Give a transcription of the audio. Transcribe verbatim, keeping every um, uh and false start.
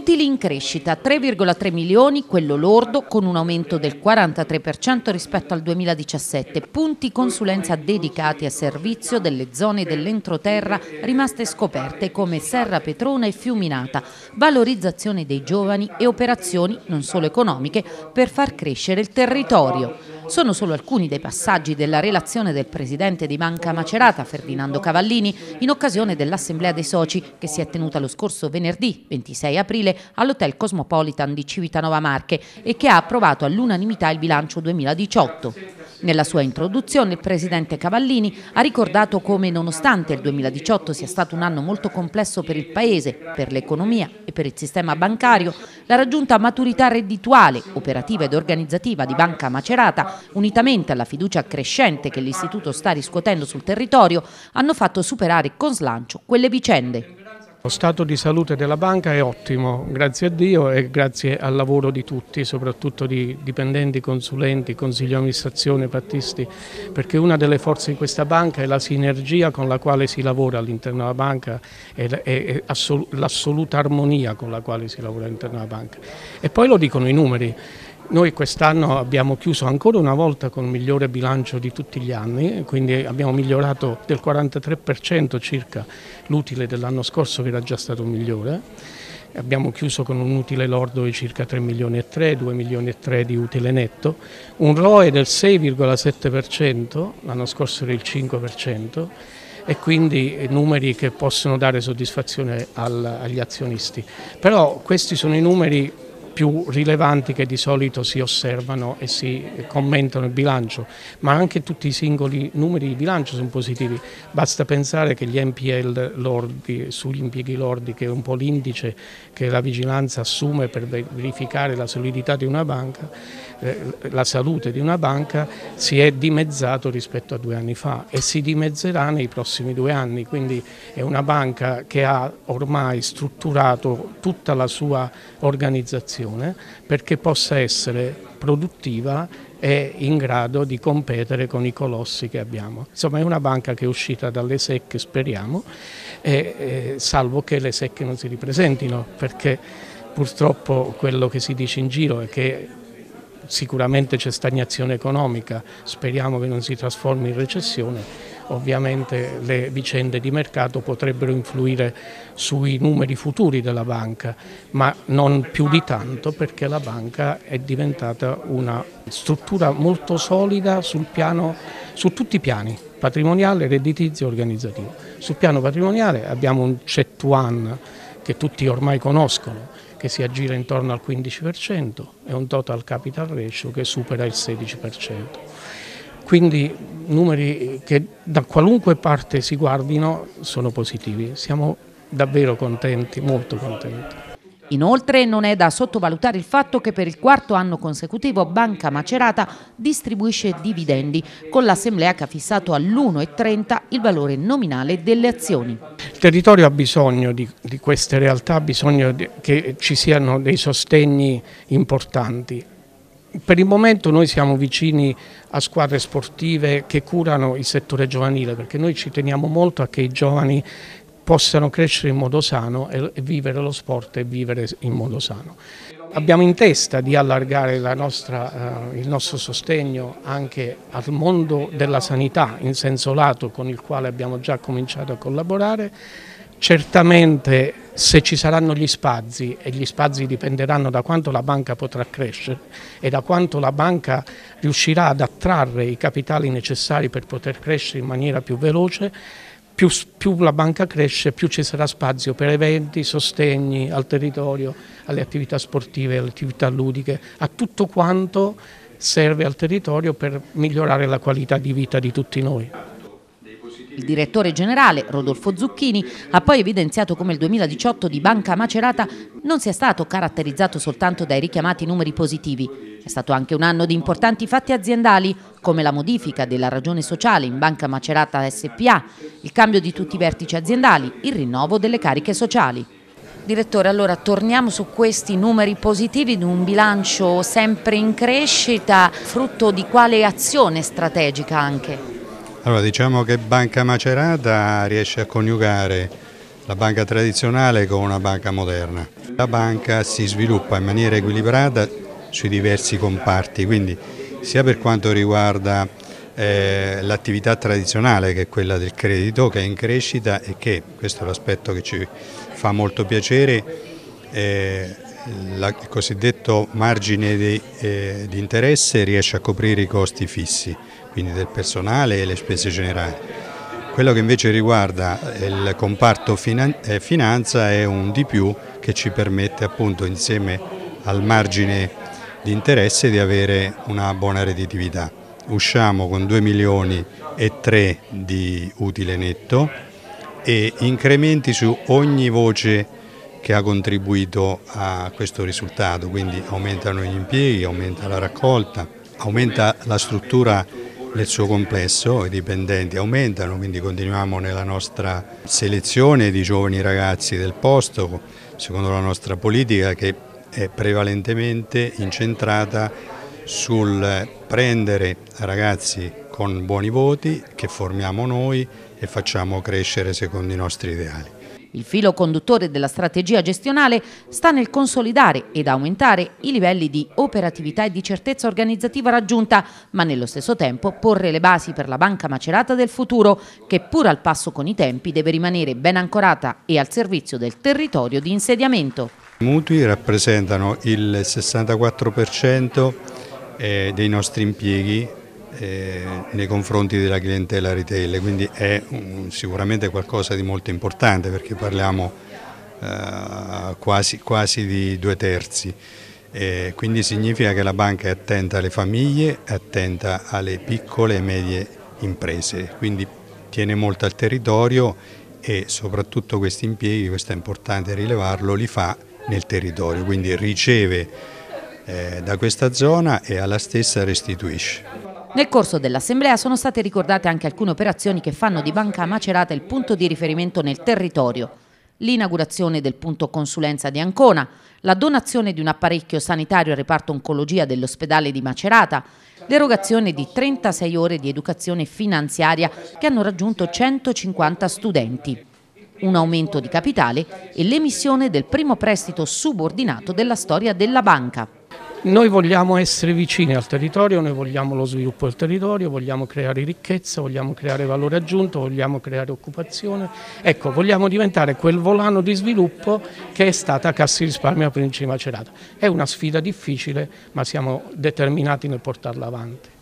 Utili in crescita, tre virgola tre milioni, quello lordo, con un aumento del quarantatré per cento rispetto al duemiladiciassette. Punti consulenza dedicati a servizio delle zone dell'entroterra rimaste scoperte come Serra Petrona e Fiuminata, valorizzazione dei giovani e operazioni non solo economiche per far crescere il territorio. Sono solo alcuni dei passaggi della relazione del presidente di Banca Macerata, Ferdinando Cavallini, in occasione dell'Assemblea dei Soci che si è tenuta lo scorso venerdì ventisei aprile all'Hotel Cosmopolitan di Civitanova Marche e che ha approvato all'unanimità il bilancio duemiladiciotto. Nella sua introduzione il presidente Cavallini ha ricordato come, nonostante il duemiladiciotto sia stato un anno molto complesso per il Paese, per l'economia e per il sistema bancario, la raggiunta maturità reddituale, operativa ed organizzativa di Banca Macerata, unitamente alla fiducia crescente che l'istituto sta riscuotendo sul territorio, hanno fatto superare con slancio quelle vicende. Lo stato di salute della banca è ottimo, grazie a Dio e grazie al lavoro di tutti, soprattutto di dipendenti, consulenti, consiglio di amministrazione, pattisti, perché una delle forze di questa banca è la sinergia con la quale si lavora all'interno della banca e l'assoluta armonia con la quale si lavora all'interno della banca. E poi lo dicono i numeri. Noi quest'anno abbiamo chiuso ancora una volta con il migliore bilancio di tutti gli anni, quindi abbiamo migliorato del quarantatré per cento circa l'utile dell'anno scorso che era già stato migliore. Abbiamo chiuso con un utile lordo di circa tre milioni e tre, due milioni e tre di utile netto, un R O E del sei virgola sette per cento, l'anno scorso era il cinque per cento, e quindi numeri che possono dare soddisfazione al, agli azionisti. Però questi sono i numeri più rilevanti che di solito si osservano e si commentano il bilancio, ma anche tutti i singoli numeri di bilancio sono positivi. Basta pensare che gli N P L lordi, sugli impieghi lordi, che è un po' l'indice che la vigilanza assume per verificare la solidità di una banca, eh, la salute di una banca, si è dimezzato rispetto a due anni fa e si dimezzerà nei prossimi due anni, quindi è una banca che ha ormai strutturato tutta la sua organizzazione perché possa essere produttiva e in grado di competere con i colossi che abbiamo. Insomma, è una banca che è uscita dalle secche, speriamo, e, e, salvo che le secche non si ripresentino, perché purtroppo quello che si dice in giro è che sicuramente c'è stagnazione economica, speriamo che non si trasformi in recessione. Ovviamente le vicende di mercato potrebbero influire sui numeri futuri della banca, ma non più di tanto, perché la banca è diventata una struttura molto solida sul piano, su tutti i piani, patrimoniale, redditizio e organizzativo. Sul piano patrimoniale abbiamo un C E T one che tutti ormai conoscono, che si aggira intorno al quindici per cento e un total capital ratio che supera il sedici per cento. Quindi numeri che da qualunque parte si guardino sono positivi, siamo davvero contenti, molto contenti. Inoltre non è da sottovalutare il fatto che per il quarto anno consecutivo Banca Macerata distribuisce dividendi, con l'assemblea che ha fissato all'uno virgola trenta il valore nominale delle azioni. Il territorio ha bisogno di, di queste realtà, ha bisogno di, che ci siano dei sostegni importanti. Per il momento noi siamo vicini a squadre sportive che curano il settore giovanile, perché noi ci teniamo molto a che i giovani possano crescere in modo sano e vivere lo sport e vivere in modo sano. Abbiamo in testa di allargare la nostra, eh, il nostro sostegno anche al mondo della sanità in senso lato, con il quale abbiamo già cominciato a collaborare. Certamente se ci saranno gli spazi, e gli spazi dipenderanno da quanto la banca potrà crescere e da quanto la banca riuscirà ad attrarre i capitali necessari per poter crescere in maniera più veloce, più, più la banca cresce, più ci sarà spazio per eventi, sostegni al territorio, alle attività sportive, alle attività ludiche, a tutto quanto serve al territorio per migliorare la qualità di vita di tutti noi. Il direttore generale, Rodolfo Zucchini, ha poi evidenziato come il duemiladiciotto di Banca Macerata non sia stato caratterizzato soltanto dai richiamati numeri positivi. È stato anche un anno di importanti fatti aziendali, come la modifica della ragione sociale in Banca Macerata S P A, il cambio di tutti i vertici aziendali, il rinnovo delle cariche sociali. Direttore, allora torniamo su questi numeri positivi di un bilancio sempre in crescita, frutto di quale azione strategica anche? Allora, diciamo che Banca Macerata riesce a coniugare la banca tradizionale con una banca moderna. La banca si sviluppa in maniera equilibrata sui diversi comparti, quindi sia per quanto riguarda eh, l'attività tradizionale, che è quella del credito, che è in crescita e che, questo è l'aspetto che ci fa molto piacere, eh, la, il cosiddetto margine di, eh, di interesse riesce a coprire i costi fissi, quindi del personale e le spese generali. Quello che invece riguarda il comparto finanza è un di più che ci permette, appunto, insieme al margine di interesse, di avere una buona redditività. Usciamo con due milioni e tre di utile netto e incrementi su ogni voce che ha contribuito a questo risultato, quindi aumentano gli impieghi, aumenta la raccolta, aumenta la struttura nel suo complesso, i dipendenti aumentano, quindi continuiamo nella nostra selezione di giovani ragazzi del posto, secondo la nostra politica che è prevalentemente incentrata sul prendere ragazzi con buoni voti che formiamo noi e facciamo crescere secondo i nostri ideali. Il filo conduttore della strategia gestionale sta nel consolidare ed aumentare i livelli di operatività e di certezza organizzativa raggiunta, ma nello stesso tempo porre le basi per la Banca Macerata del futuro, che pur al passo con i tempi deve rimanere ben ancorata e al servizio del territorio di insediamento. I mutui rappresentano il sessantaquattro per cento dei nostri impieghi Eh, nei confronti della clientela retail, quindi è um, sicuramente qualcosa di molto importante, perché parliamo uh, quasi, quasi di due terzi, eh, quindi significa che la banca è attenta alle famiglie, è attenta alle piccole e medie imprese, quindi tiene molto al territorio e soprattutto questi impieghi, questo è importante rilevarlo, li fa nel territorio, quindi riceve eh, da questa zona e alla stessa restituisce. Nel corso dell'assemblea sono state ricordate anche alcune operazioni che fanno di Banca Macerata il punto di riferimento nel territorio. L'inaugurazione del punto consulenza di Ancona, la donazione di un apparecchio sanitario al reparto oncologia dell'ospedale di Macerata, l'erogazione di trentasei ore di educazione finanziaria che hanno raggiunto centocinquanta studenti, un aumento di capitale e l'emissione del primo prestito subordinato della storia della banca. Noi vogliamo essere vicini al territorio, noi vogliamo lo sviluppo del territorio, vogliamo creare ricchezza, vogliamo creare valore aggiunto, vogliamo creare occupazione. Ecco, vogliamo diventare quel volano di sviluppo che è stata Cassa di Risparmio della Provincia di Macerata. È una sfida difficile, ma siamo determinati nel portarla avanti.